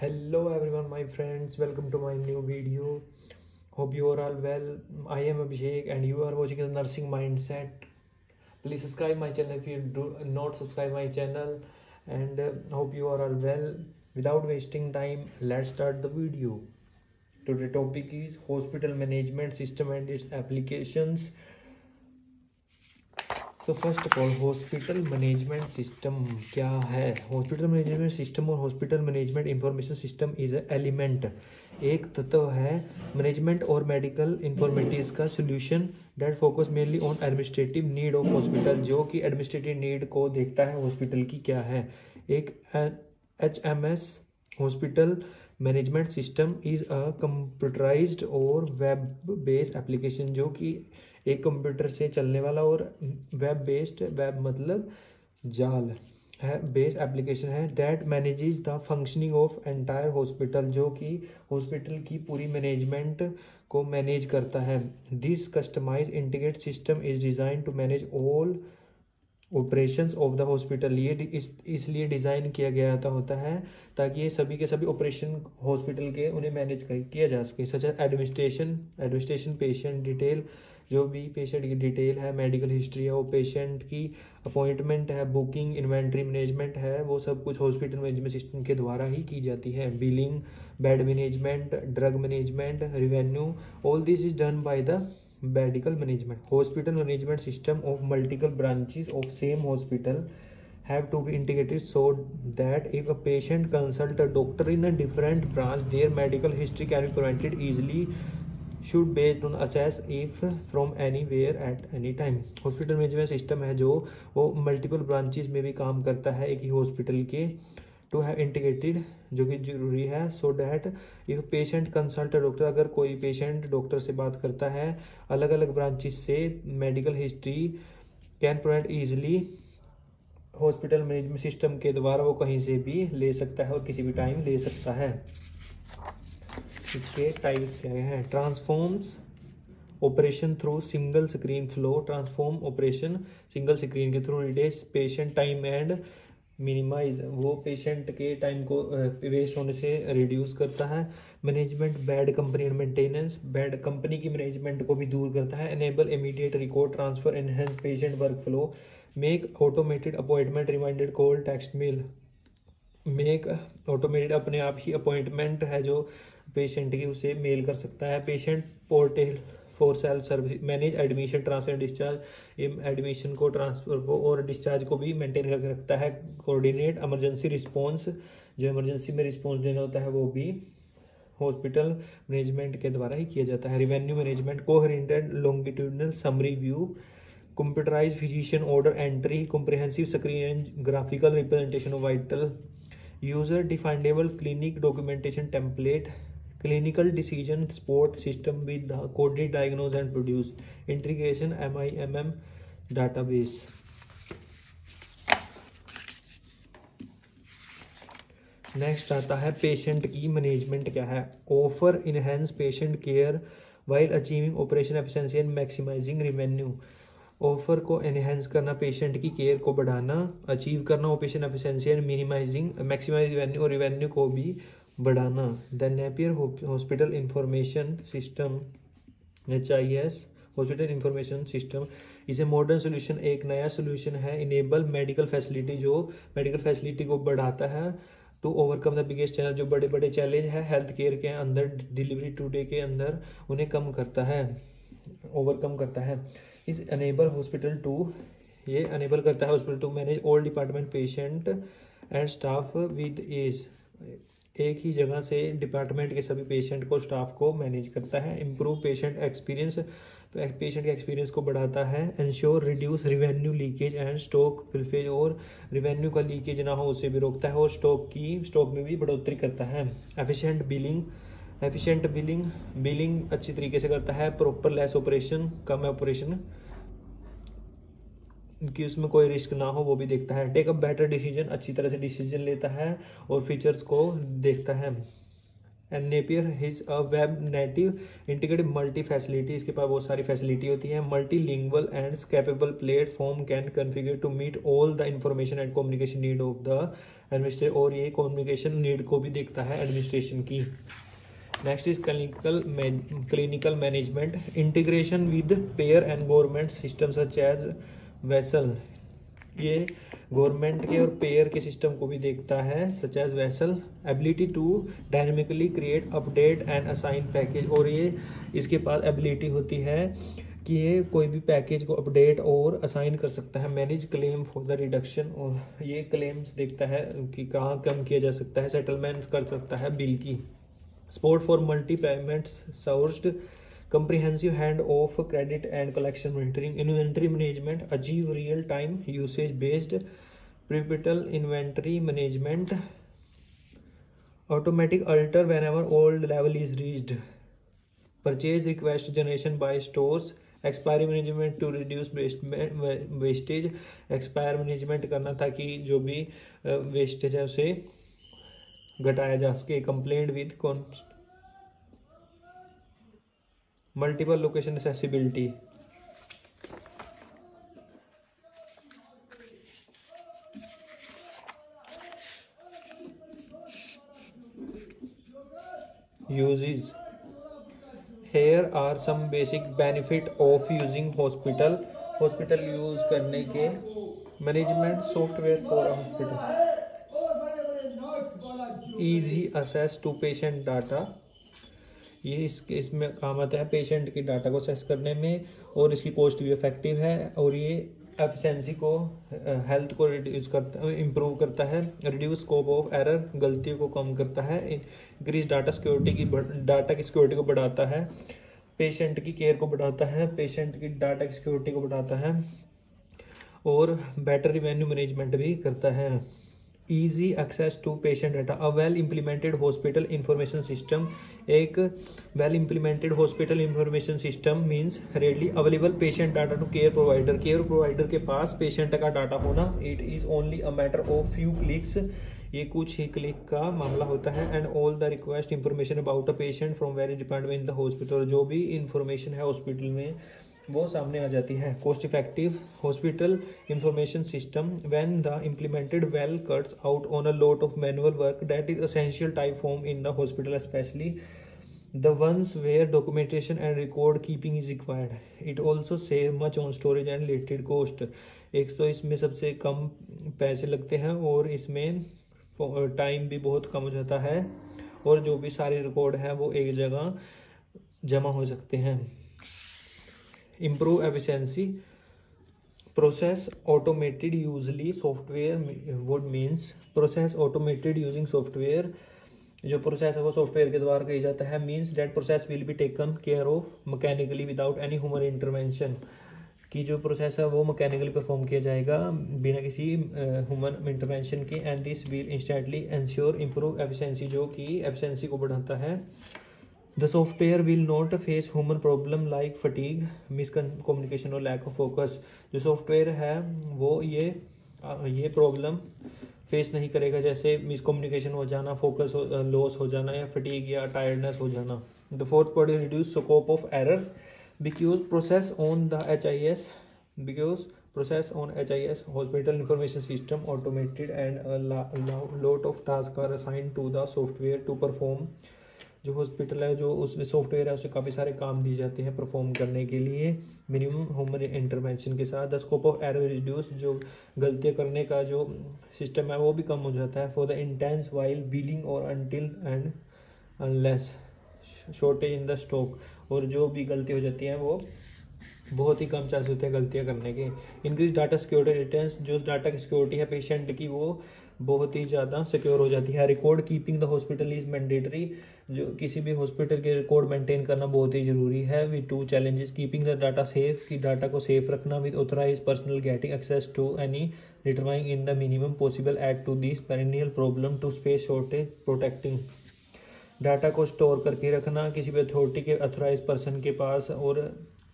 Hello everyone, my friends, welcome to my new video. Hope you are all well. I am Abhishek and you are watching the Nursing Mindset. Please subscribe my channel if you do not subscribe my channel, and hope you are all well. Without wasting time, let's start the video. Today topic is hospital management system and its applications. तो first of all hospital management system क्या है। Hospital management system और hospital management information system is element, एक तत्व है management और medical informatics का solution that focus mainly on administrative need of hospital, जो कि एडमिनिस्ट्रेटिव नीड को देखता है हॉस्पिटल की क्या है। एक HMS hospital management system is a computerised और वेब बेस्ड एप्लीकेशन, जो कि एक कंप्यूटर से चलने वाला और वेब बेस्ड, वेब मतलब जाल है, बेस्ड एप्लीकेशन है that manages the functioning of entire hospital, जो कि हॉस्पिटल की पूरी मैनेजमेंट को मैनेज करता है। This customise integrated system is design to manage all operations of the hospital. ये इसलिए डिज़ाइन किया गया होता है ताकि ये सभी के सभी ऑपरेशन हॉस्पिटल के उन्हें मैनेज किया जा सके। सच एडमिनिस्ट्रेशन पेशेंट डिटेल, जो भी पेशेंट की डिटेल है, मेडिकल हिस्ट्री है, वो पेशेंट की अपॉइंटमेंट है, बुकिंग, इन्वेंट्री मैनेजमेंट है, वो सब कुछ हॉस्पिटल मैनेजमेंट सिस्टम के द्वारा ही की जाती है। Billing, bed management, drug management, revenue, all this is done by the medical management. Hospital management system of multiple branches of same hospital have to be integrated so that if a patient consult a doctor in a different branch, their medical history can be prevented easily, should based on assess if from anywhere at any time. Hospital management system है जो वो multiple branches में भी काम करता है एक ही हॉस्पिटल के, टू हैव इंटीग्रेटेड, जो कि जरूरी है, so that if patient consult doctor, अगर कोई पेशेंट डॉक्टर से बात करता है अलग अलग ब्रांचेस से, medical history can provide easily, hospital management system के द्वारा वो कहीं से भी ले सकता है और किसी भी टाइम ले सकता है। इसके टाइप्स क्या हैं। Transforms operation through single screen flow, transform operation single screen के through reduce patient time and minimise, वो पेशेंट के टाइम को वेस्ट होने से रिड्यूस करता है। Management bed occupancy and maintenance, bed occupancy की मैनेजमेंट को भी दूर करता है। Enable immediate record transfer, enhance patient work flow, make automated appointment reminder call text mail, make automated, अपने आप ही अपॉइंटमेंट है जो पेशेंट की उसे मेल कर सकता है। Patient portal for self service, manage admission, transfer, discharge, admission को, ट्रांसफर को और डिस्चार्ज को भी मेंटेन करके रखता है। कोऑर्डिनेट इमरजेंसी रिस्पॉन्स, जो इमरजेंसी में रिस्पॉन्स देना होता है वो भी हॉस्पिटल मैनेजमेंट के द्वारा ही किया जाता है। Revenue management, coherent longitudinal summary view, computerise physician order entry, comprehensive screen and graphical representation of vital, user definable clinic documentation template, clinical decision support system with the coded diagnose and produce, integration MIMM database. Next आता है patient की management क्या है। Offer enhance patient care while achieving operation efficiency and maximising revenue, offer को enhance करना, patient की care को बढ़ाना, अचीव करना operation efficiency and minimising maximise revenue, और रेवेन्यू को भी बढ़ाना। The Napier hospital information system HIS hospital information system is a modern solution, एक नया सोल्यूशन है। इनेबल मेडिकल फैसिलिटी, जो मेडिकल फैसिलिटी को बढ़ाता है, to overcome the biggest challenge, जो बड़े बड़े चैलेंज है हेल्थ केयर के अंदर, डिलीवरी टुडे के अंदर, उन्हें कम करता है, ओवरकम करता है। इस अनेबल हॉस्पिटल टू, ये अनेबल करता है hospital to manage all department, patient and staff with ease, एक ही जगह से डिपार्टमेंट के सभी पेशेंट को, स्टाफ को मैनेज करता है। इम्प्रूव पेशेंट एक्सपीरियंस, पेशेंट के एक्सपीरियंस को बढ़ाता है। Ensure reduce revenue leakage and stock pilferage, और रिवेन्यू का लीकेज ना हो उसे भी रोकता है, और स्टॉक में भी बढ़ोतरी करता है। एफिशिएंट बिलिंग अच्छी तरीके से करता है। प्रॉपर लेस ऑपरेशन, कम ऑपरेशन कि उसमें कोई रिस्क ना हो वो भी देखता है। टेक अ बेटर डिसीजन, अच्छी तरह से डिसीजन लेता है और फीचर्स को देखता है। And Napier is a web native integrated multi facility, इसके पास बहुत सारी फैसिलिटी होती है। Multilingual and capable platform can configure to meet all the information and communication need of the administration, और ये कम्युनिकेशन नीड को भी देखता है एडमिनिस्ट्रेशन की। Next is clinical management, integration with payer and government system such as vessel, ये government के और पेयर के सिस्टम को भी देखता है such as vessel. Ability to dynamically create update and assign package, और ये इसके पास एबिलिटी होती है कि ये कोई भी पैकेज को अपडेट और असाइन कर सकता है। Manage claim for the reduction, और ये क्लेम्स देखता है कि कहाँ कम किया जा सकता है। सेटलमेंट कर सकता है बिल की। Support for multi payments sourced, comprehensive hand off credit and collection monitoring, inventory management, achieve real time usage based prepaid inventory management, automatic alter whenever old level is reached, purchase request generation by stores, expiry management to reduce wastage, expire management करना ताकि जो भी wastage है उसे घटाया जा सके। Compliant with multiple location accessibility, uses, here are some basic benefit of using hospital use करने के। Management software for hospital, easy access to patient data, ये इसमें काम आता है पेशेंट की डाटा को एक्सेस करने में, और इसकी कॉस्ट भी इफेक्टिव है, और ये एफिशिएंसी को हेल्थ को रिड्यूस करता इम्प्रूव करता है। रिड्यूस स्कोप ऑफ एरर, गलतियों को कम करता है। इंक्रीज डाटा की सिक्योरिटी को बढ़ाता है। पेशेंट की केयर को बढ़ाता है, पेशेंट की डाटा की सिक्योरिटी को बढ़ाता है, और बेटर रिवेन्यू मैनेजमेंट भी करता है। Easy access to patient data, a well implemented hospital information system, एक well implemented hospital information system means readily available patient data to care provider के पास पेशेंट का डाटा होना। It is only a matter of few clicks, ये कुछ ही click का मामला होता है। And all the request information about a patient from very department in the hospital, जो भी इंफॉर्मेशन है हॉस्पिटल में वो सामने आ जाती है। Cost effective hospital information system when the implemented well cuts out on a lot of manual work that is essential type form in the hospital, specially the ones where documentation and record keeping is required. It also save much on storage and related cost, एक तो इसमें सबसे कम पैसे लगते हैं और इसमें time भी बहुत कम हो जाता है, और जो भी सारे रिकॉर्ड हैं वो एक जगह जमा हो सकते हैं। Improve efficiency process automated usually software, would means process automated using software, जो प्रोसेस है वो सॉफ्टवेयर के द्वारा किया जाता है। Means that process will be taken care of mechanically without any human intervention, कि जो प्रोसेस है वो मैकेनिकली परफॉर्म किया जाएगा बिना किसी ह्यूमन इंटरवेंशन के। And this will instantly ensure improve efficiency, जो कि एफिशिएंसी को बढ़ाता है। The software will not face human problem like fatigue, miscommunication और लैक ऑफ फोकस, जो सॉफ्टवेयर है वो ये प्रॉब्लम फेस नहीं करेगा, जैसे मिसकम्युनिकेशन हो जाना, फोकस लॉस हो जाना, या फटीग या टायर्डनेस हो जाना। The fourth point reduce scope of error, because process on HIS hospital information system automated and a lot of tasks are assigned to the software to perform, जो hospital है जो उसमें सॉफ्टवेयर है उसे काफ़ी सारे काम दिए जाते हैं परफॉर्म करने के लिए मिनिमम ह्यूमन इंटरवेंशन के साथ। The scope of error reduce, जो गलतियाँ करने का जो सिस्टम है वो भी कम हो जाता है। For the intense while billing और until and unless shortage in the stock, और जो भी गलती हो जाती है वो बहुत ही कम चांस होते हैं गलतियाँ करने के। इंक्रीज डाटा सिक्योरिटी रिटेंस, जो डाटा की सिक्योरिटी है पेशेंट की वो बहुत ही ज़्यादा सिक्योर हो जाती है। Record keeping the hospital is mandatory, जो किसी भी हॉस्पिटल के रिकॉर्ड मेंटेन करना बहुत ही ज़रूरी है। With two challenges, keeping the data safe, की डाटा को सेफ रखना, with authorise personal getting access to any determining in the minimum possible add to this perennial problem to space shortage protecting, data को store करके रखना किसी भी authority के authorize person के पास, और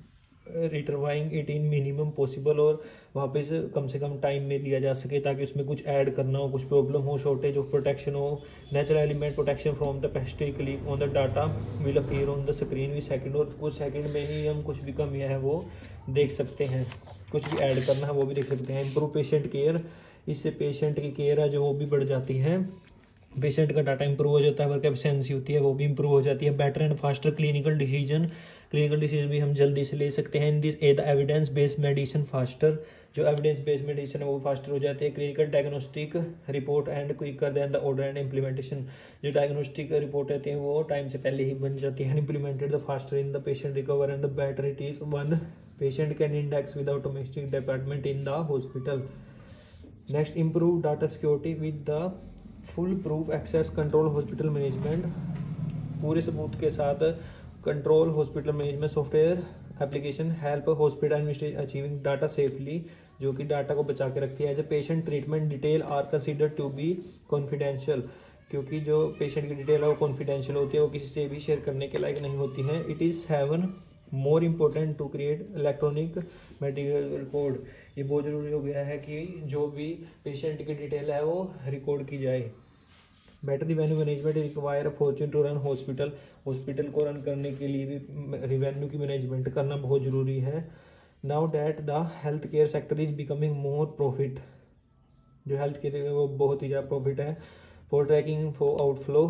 retrieving it in minimum possible, और वापस कम से कम टाइम में लिया जा सके ताकि उसमें कुछ ऐड करना हो, कुछ प्रॉब्लम हो, शॉर्टेज ऑफ प्रोटेक्शन हो। Natural element protection from the pastry click on the data will appear on the screen with second, और कुछ सेकंड में ही हम कुछ भी कमियां है वो देख सकते हैं, कुछ भी ऐड करना है वो भी देख सकते हैं। इम्प्रूव पेशेंट केयर, इससे पेशेंट की केयर है जो वो भी बढ़ जाती है, पेशेंट का डाटा इंप्रूव हो जाता है, वर्क एफिशिएंसी होती है वो भी इंप्रूव हो जाती है। Better and faster clinical decision, clinical decision भी हम जल्दी से ले सकते हैं। In this the evidence based medicine faster, जो एविडेंस बेस्ड मेडिसिन है वो फास्टर हो जाती है। Clinical diagnostic report and quicker than the order and implementation, जो डायग्नोस्टिक रिपोर्ट रहती है वो टाइम से पहले ही बन जाती है। Implemented the faster in the patient recover and the better it is one patient can index without domestic department in the hospital. Next, improve data security with the full proof access control hospital management, पूरे सबूत के साथ control hospital management software application help hospital administration achieving data safely, जो कि data को बचा के रखती है। As a patient treatment detail are considered to B confidential, क्योंकि जो पेशेंट की डिटेल है वो कॉन्फिडेंशियल होती है, वो किसी से भी शेयर करने के लायक नहीं होती है। It is even more important to create electronic medical record, ये बहुत ज़रूरी हो गया है कि जो भी पेशेंट की डिटेल है वो रिकॉर्ड की जाए। Better revenue management require fortune to run hospital, hospital को रन करने के लिए भी रिवेन्यू की मैनेजमेंट करना बहुत ज़रूरी है। Now that the health care sector is becoming more profit, जो हेल्थ केयर है वो बहुत ही ज़्यादा प्रॉफिट है। For tracking for outflow,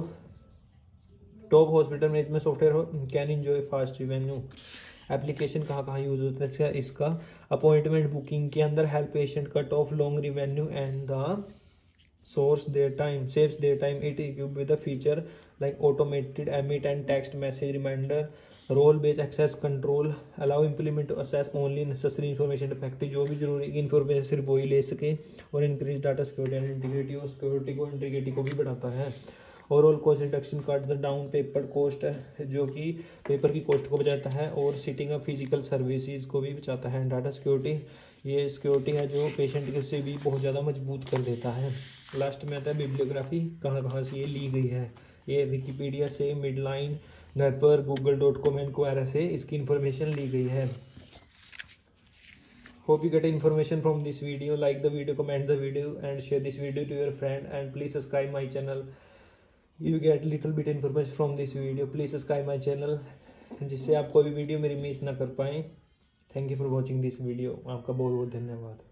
top hospital management software can enjoy fast revenue. Application कहाँ कहाँ यूज होता है इसका? अपॉइंटमेंट बुकिंग के अंदर help patient cut off long revenue and the source their time, saves their time. It equipped with a feature like automated emit and text message reminder, role based access control, allow implement to access only necessary information effective, जो भी जरूरी information सिर्फ वही ले सके, और increase data security and integrity, और security को इंटीग्रिटी को भी बढ़ाता है। Overall cost reduction cut the down paper cost, जो कि पेपर की कॉस्ट को बचाता है, और सिटिंग अप फिजिकल सर्विसेज को भी बचाता है। डाटा सिक्योरिटी, ये सिक्योरिटी है जो पेशेंट के से भी बहुत ज़्यादा मजबूत कर देता है। लास्ट में आता है बिब्लियोग्राफी, कहाँ कहाँ से ये ली गई है। ये विकीपीडिया से, मिडलाइन, नेपर, google.com एंड क्वेरा से इसकी इन्फॉर्मेशन ली गई है। Hope you get information from this video, like the video, comment the video and share this video to your friend, and please subscribe my channel. You get little bit information from this video, please subscribe my channel, जिससे आप कोई भी video मेरी miss ना कर पाएँ। Thank you for watching this video, आपका बहुत बहुत धन्यवाद।